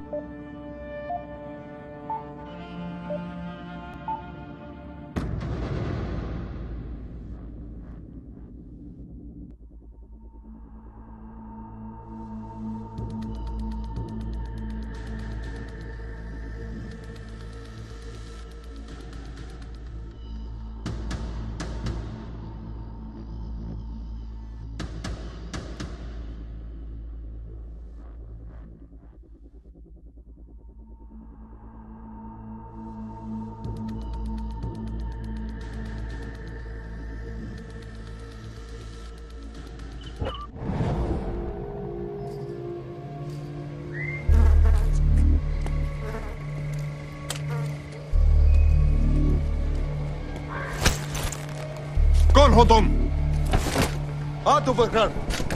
कौन हो तुम? हाथ ऊपर कर।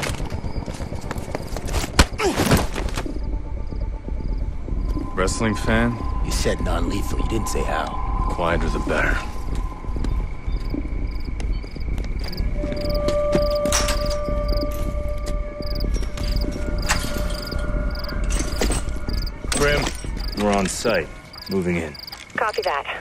Wrestling fan? You said non-lethal. You didn't say how. Quieter the better. Grim, we're on site. Moving in. Copy that.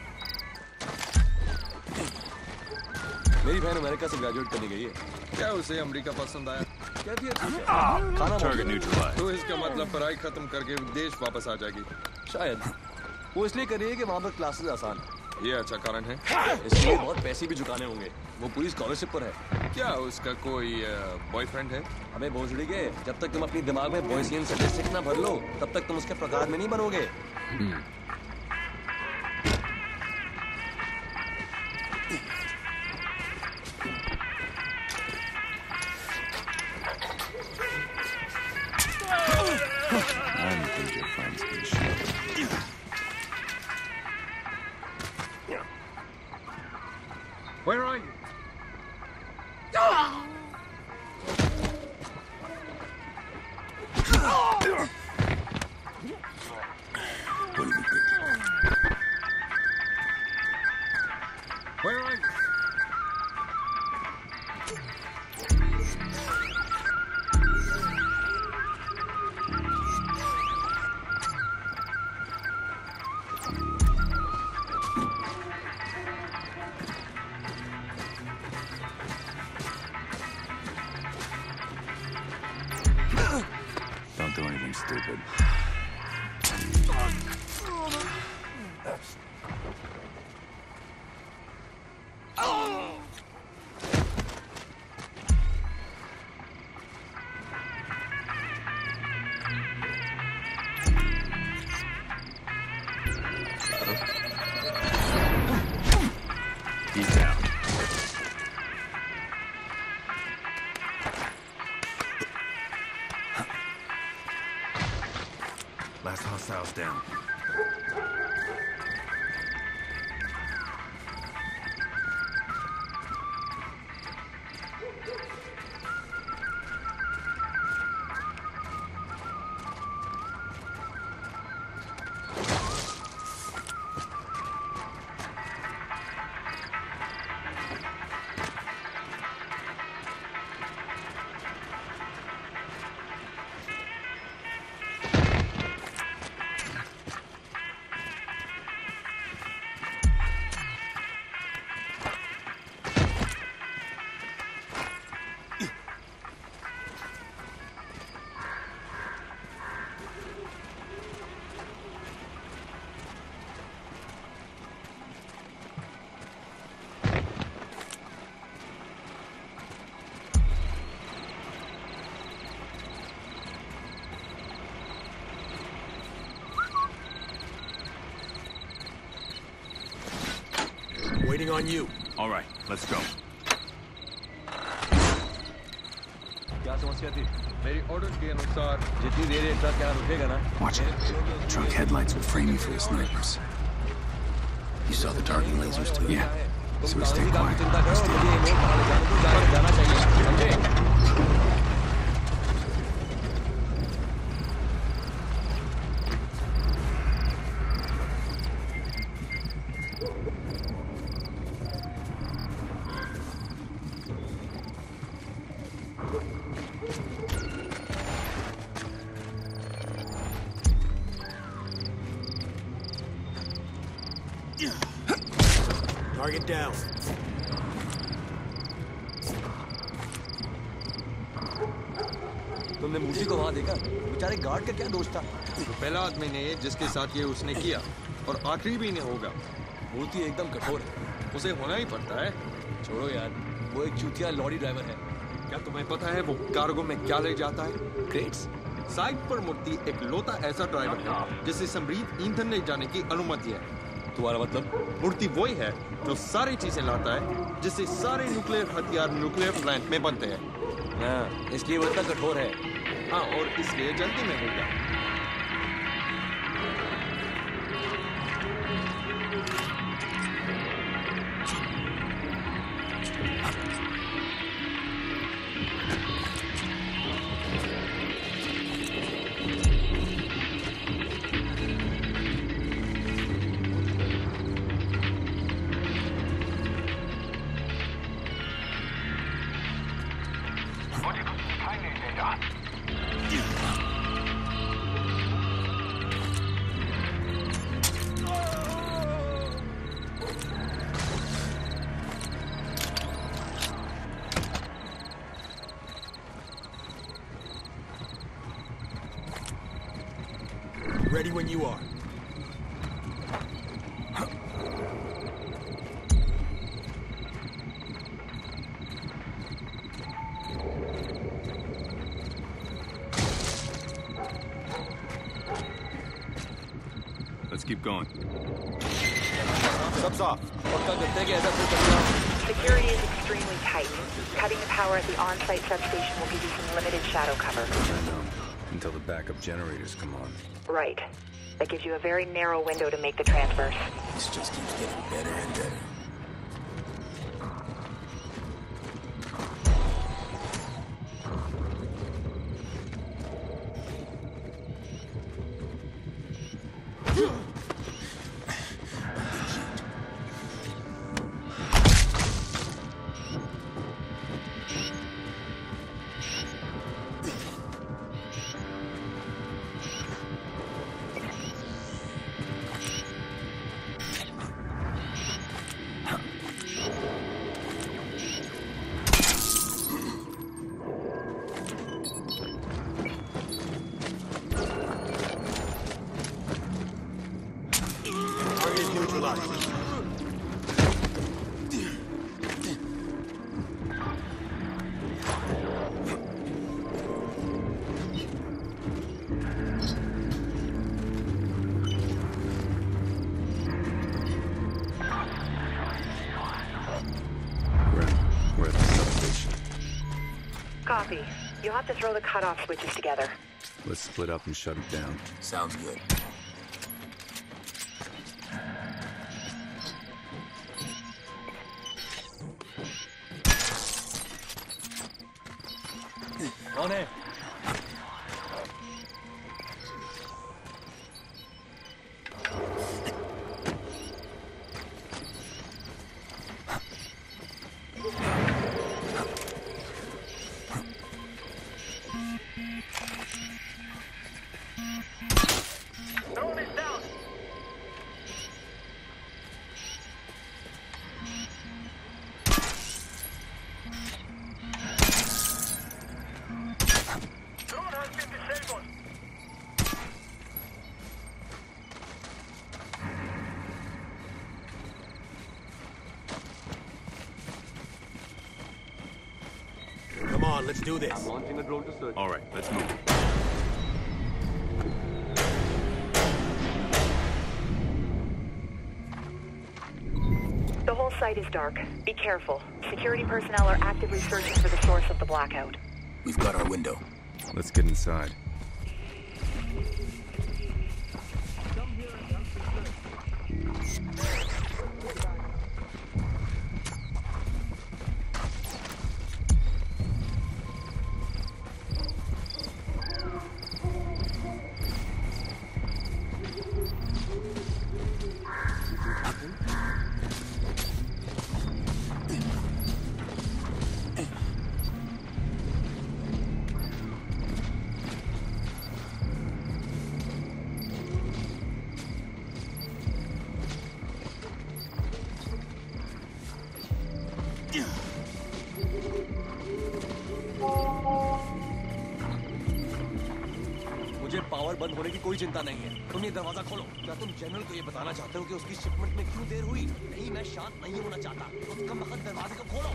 मेरी बहन अमेरिका से ग्रेजुएट करने गई है। क्या उसे अमेरिका पसंद आया? कहती है ठीक है। खाना Target neutralized. तो इसका मतलब पढ़ाई खत्म करके देश वापस आ जाएगी। शायद वो इसलिए कर रही है कि वहाँ पर क्लासेस आसान ये अच्छा कारण है। इसलिए बहुत पैसे भी चुकाने होंगे। वो पूरी स्कॉलरशिप पर है। क्या उसका कोई बॉयफ्रेंड है? हमें भोसड़ी के जब तक तुम अपनी दिमाग में बॉयसियन स्टैटिस्टिक्स ना भर लो तब तक तुम उसके प्रकार में नहीं बनोगे। I don't think your friends can shoot. Where are you? Where are you? Don't do anything stupid. He's down. Last hostile's down. Waiting on you. All right, let's go. क्या समस्या थी? मेरी ऑर्डर के अनुसार जितनी देर ये ट्रक यहाँ रुकेगा ना। Watch it. Truck headlights will frame you for the snipers. You saw the targeting lasers too? Yeah. So we stay quiet. चिंता करो, मुझे ये मोड़ पहाड़ जाना चाहिए, समझे? Target down. तुमने मूर्ति को वहां देखा? बेचारे गार्ड का क्या दोष था? तो पहला आदमी ने जिसके साथ ये उसने किया और आखिरी भी नहीं होगा। मूर्ति एकदम कठोर है। उसे होना ही पड़ता है। छोड़ो यार, वो एक चूतिया लॉरी ड्राइवर है। क्या तुम्हें पता है वो कार्गो में क्या ले जाता है? क्रेट्स? साइट पर मूर्ति एक लौता ऐसा ड्राइवर है जिसे समृद्ध ईंधन ले जाने की अनुमति है। तुम्हारा मतलब? मूर्ति वही है जो सारी चीजें लाता है जिससे सारे न्यूक्लियर हथियार न्यूक्लियर प्लांट में बनते हैं। हाँ, इसलिए वो इतना कठोर है। हाँ, और इसलिए जल्दी में होगा। Ready when you are. Let's keep going. Sub's off. पक्का करते हैं कि ऐसा कुछ करना। Security is extremely tight. Cutting the power at the on-site substation will give you some limited shadow cover. I know. Until the backup generators come on. Right. That gives you a very narrow window to make the transfers. This just keeps getting better and better. We're at the substation. Copy. You'll have to throw the cutoff switches together. Let's split up and shut it down. Sounds good. कौन है? Come on, let's do this. Launching a drone to search. All right, let's move. The whole site is dark. Be careful. Security personnel are actively searching for the source of the blackout. We've got our window. Let's get inside. मुझे power बंद होने की कोई चिंता नहीं है। तुम ये दरवाजा खोलो। क्या तुम जनरल को ये बताना चाहते हो कि उसकी शिपमेंट में क्यों देर हुई? नहीं, मैं शांत नहीं होना चाहता। तुम कम वक्त दरवाजे को खोलो।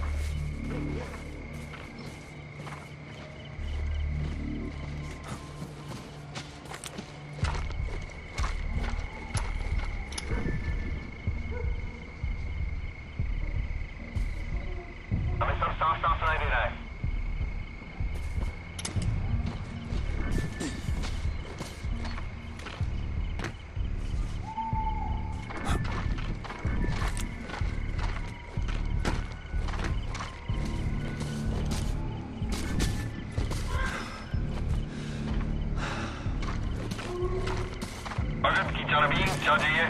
हमें सब साफ साफ सुनाई दे रहा है। भगत की चारबीन चाहिए।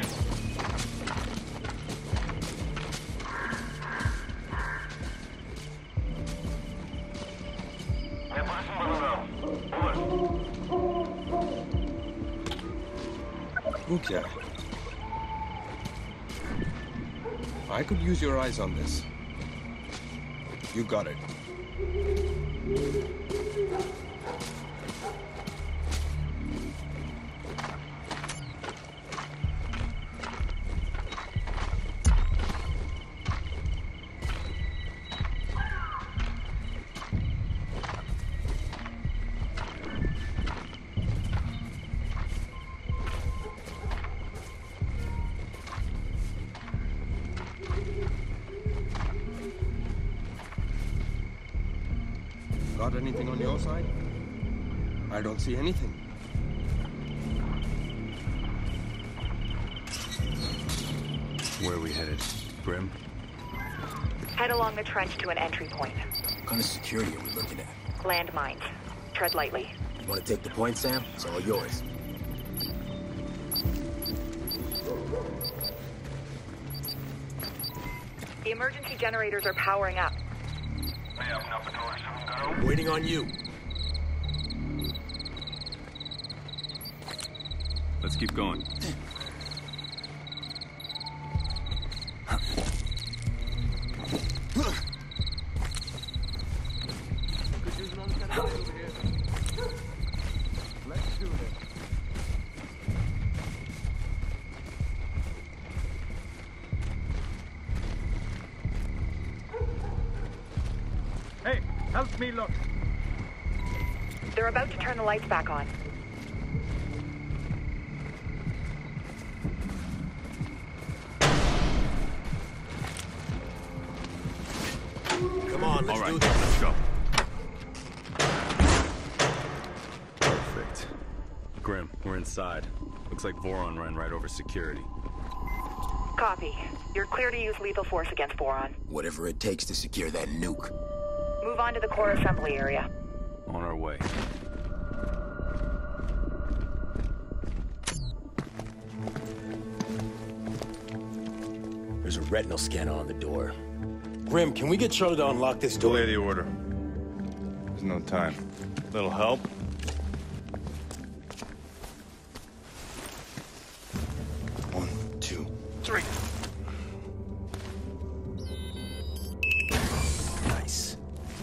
मैं पोजीशन बदल रहा हूँ। ओवर। वो क्या है? I could use your eyes on this. You got it. Got anything on your side? I don't see anything. Where are we headed? Grim? Head along the trench to an entry point. What kind of security are we looking at? Landmines. Tread lightly. You want to take the point, Sam? It's all yours. The emergency generators are powering up. मैं अपना petrol शुरू करूँ। Waiting on you. Let's keep going. Let's do this. Hey, help me look. They're about to turn the lights back on. Come on, let's All right, do this. let's go. Perfect. Grim, we're inside. Looks like Voron ran right over security. Copy. You're clear to use lethal force against Boron. Whatever it takes to secure that nuke. Move on to the core assembly area. On our way. There's a retinal scanner on the door. Grim, can we get Charlie to unlock this door? Delay the order. There's no time. Little help? One, two, three. Nice.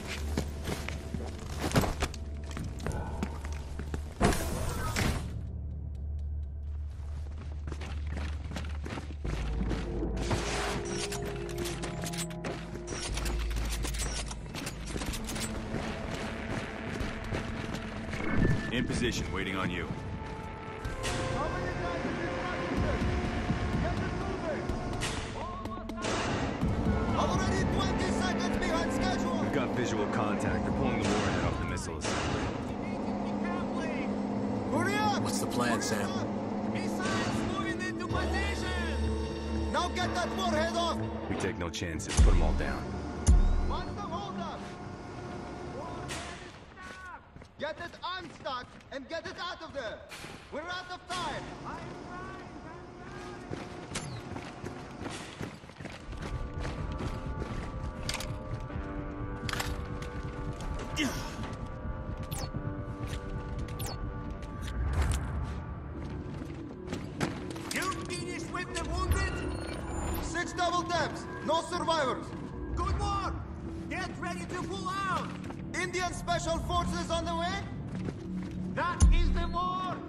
In position, waiting on you. Already 20 seconds behind schedule! We've got visual contact. They're pulling the warhead off the missile assembly. Hurry up! What's the plan, Sam? Missiles moving into position! Now get that warhead off! We take no chances. Put them all down. What's the holdup? Get it unstuck and get it out of there! We're out of time! You finished with the wounded? 6 double taps! No survivors! Good work. Get ready to pull out. Indian Special Forces on the way? That is the word.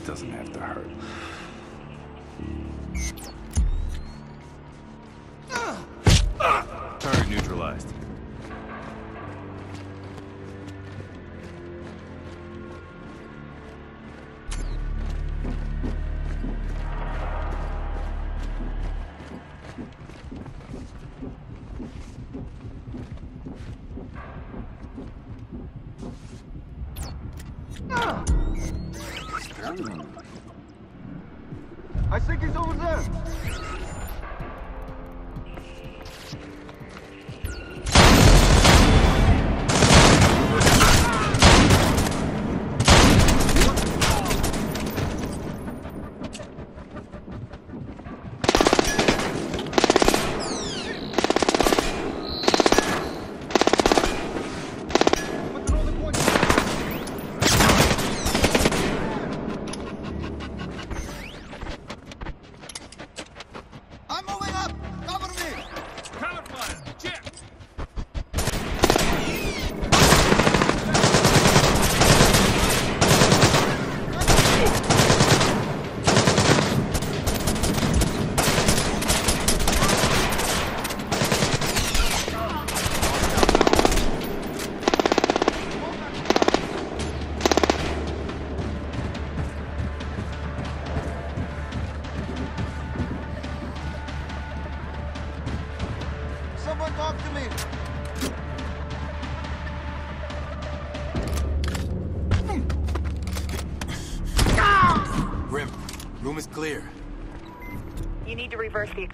doesn't have to hurt. Target neutralized. I think he's over there. I'm moving up! Cover me! Cover fire! Check! Someone talk to me! Grim, room is clear. You need to reverse the...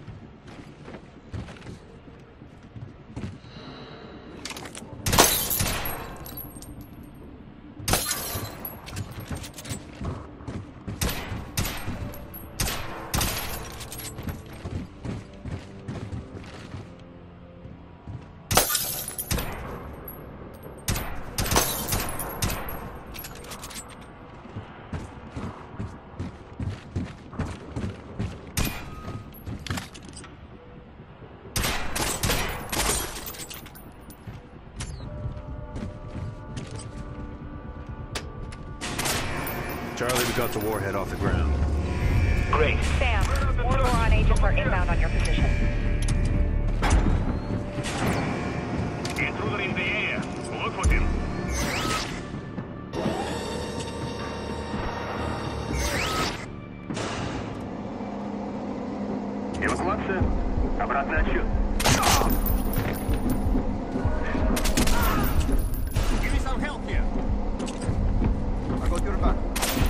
Charlie, we got the warhead off the ground. Great. Sam, more Moron agents are inbound on your position. Intruder in the air. Look for him. Эвакуация. Обратный отсчет. Give me some help here. I got your back.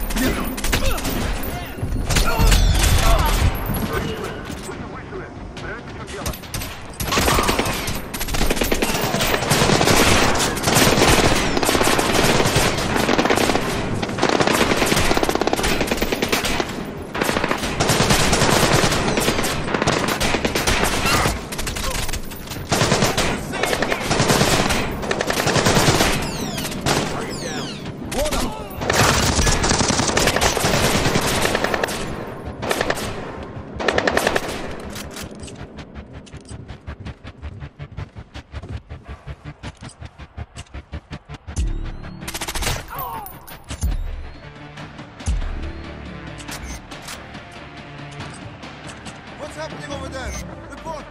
What's happening over there? Report!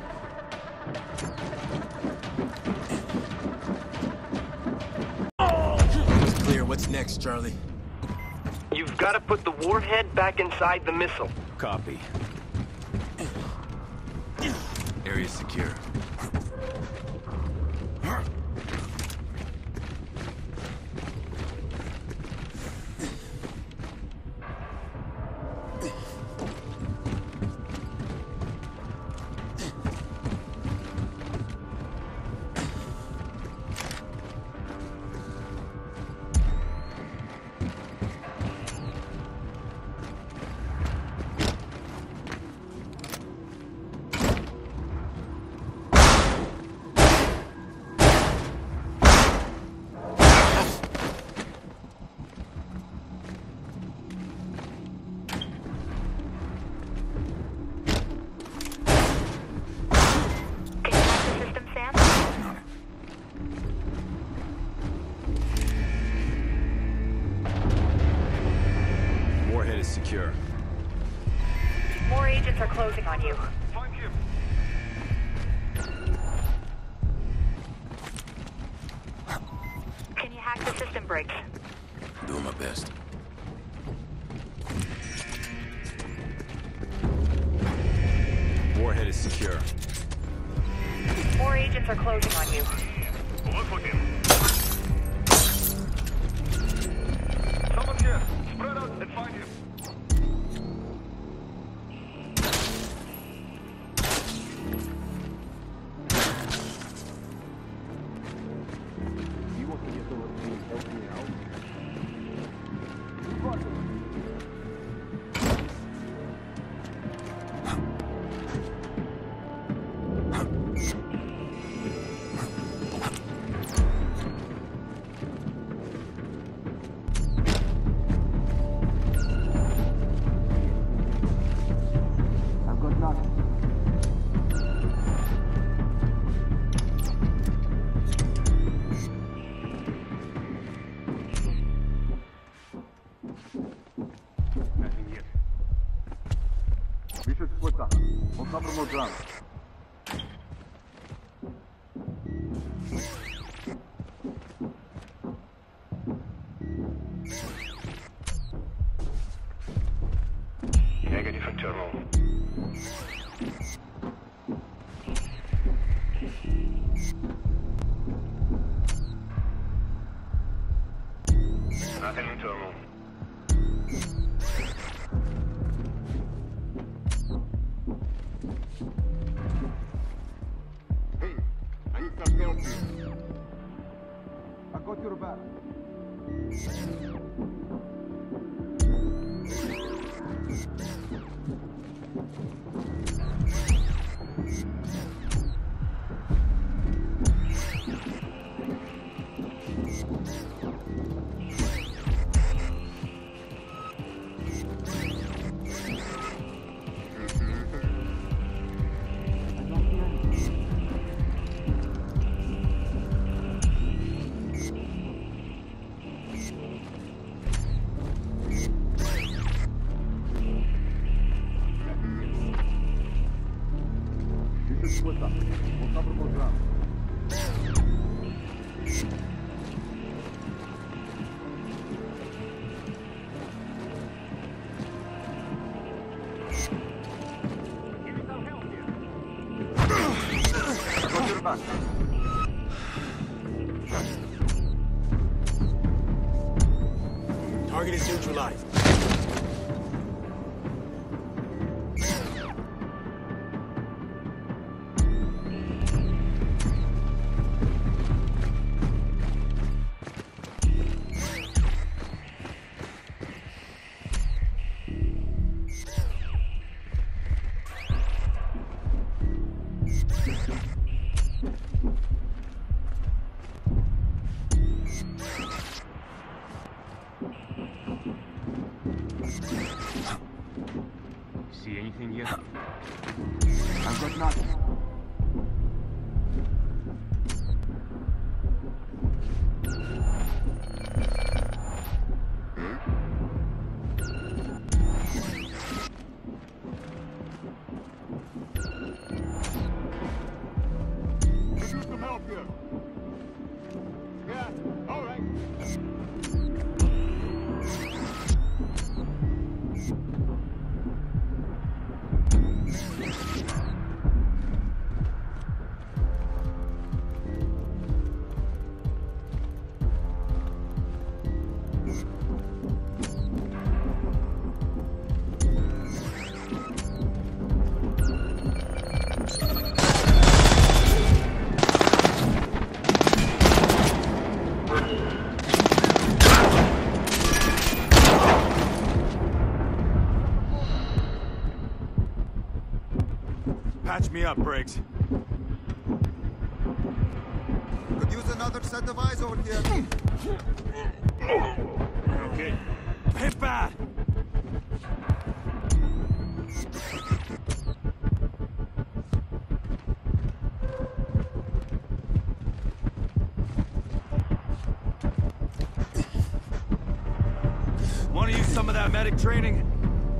It's clear. What's next, Charlie? You've got to put the warhead back inside the missile. Copy. Area secure. secure. More agents are closing on you. Find him. Can you hack the system breaks? Doing my best. Warhead is secure. More agents are closing on you. Look for him. Someone here. Spread out and find him. Negative internal. Nothing internal. Hey, I need some help here. I got your back. Target is neutralized. See anything yet? I've got nothing. Could use some help here. Yeah, all right. Patch me up, Briggs. Could use another set of eyes over here. Okay. Hit bad! Want to use some of that medic training?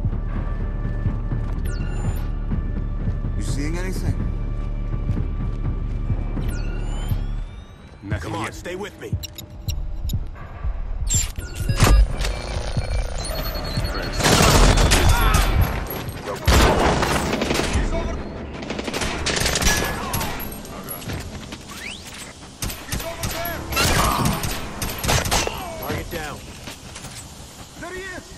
anything? Come on, stay with me. Target down. There he is!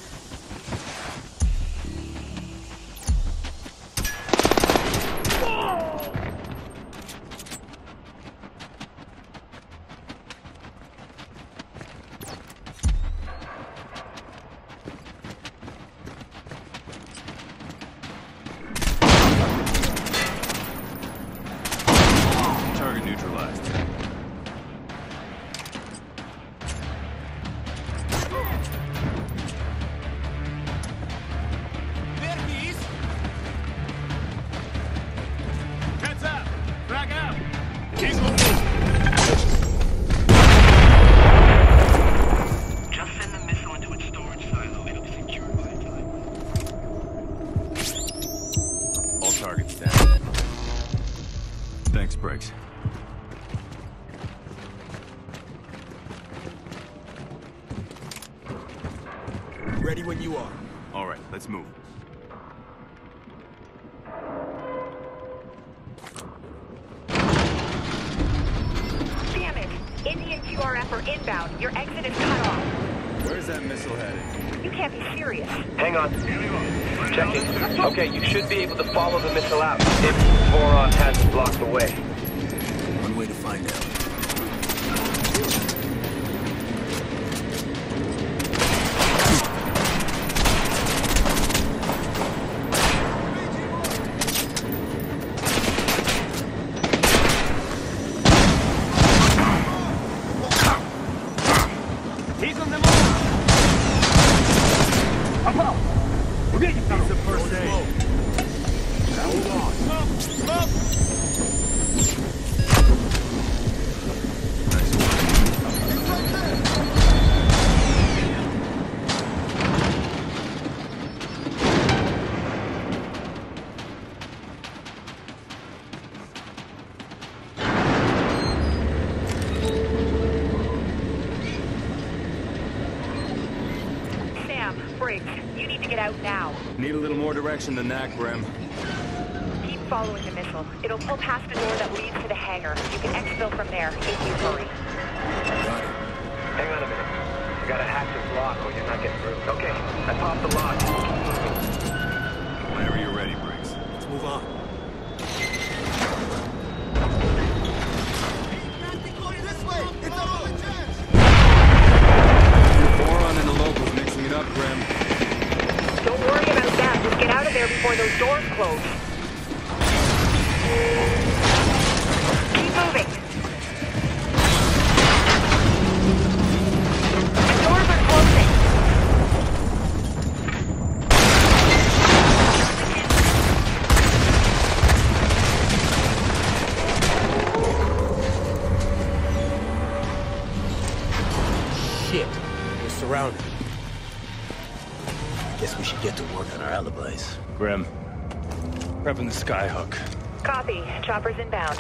Target neutralized. Heads up! Frag out! Just send the missile into its storage silo. It'll be secured by time. All targets down. Thanks, Briggs. Ready when you are. All right, let's move. Damn it! Indian QRF are inbound. Your exit is cut off. Where's that missile headed? You can't be serious. Hang on. Checking. Okay, you should be able to follow the missile out if Voron hasn't blocked the way. One way to find out. He's on the move! Needs some first aid. Hold on. Smoke! Sam, Briggs, you need to get out now. Need a little more direction than that, Grim. Keep following the missile. It'll pull past the door that leads to the hangar. You can exfil from there if you hurry. Got it. Hang on a minute. We gotta hack this lock or you're not getting through. Okay, I popped the lock. Whenever you're ready, Briggs. Let's move on. This way! It's our only chance! Boron and the locals mixing it up, Grim. Don't worry about that. Just get out of there before those doors close. Keep moving. The doors are closing. Shit. We're surrounded. Guess we should get to work on our alibis. Grim. Prepping the skyhook. Copy. Chopper's inbound.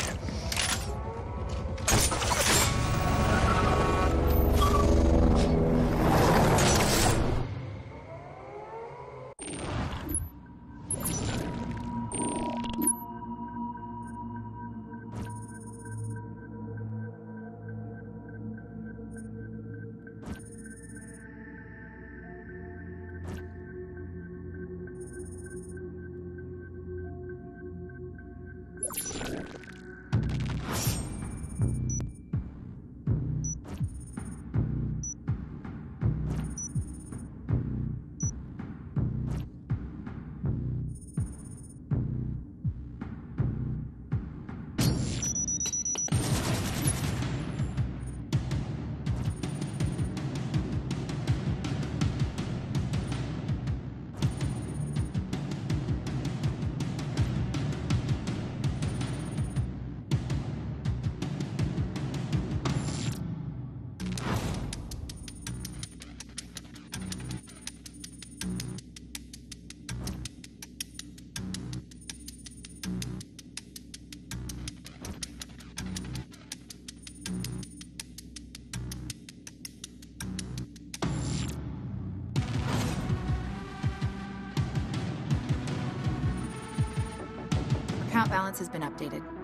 account balance has been updated.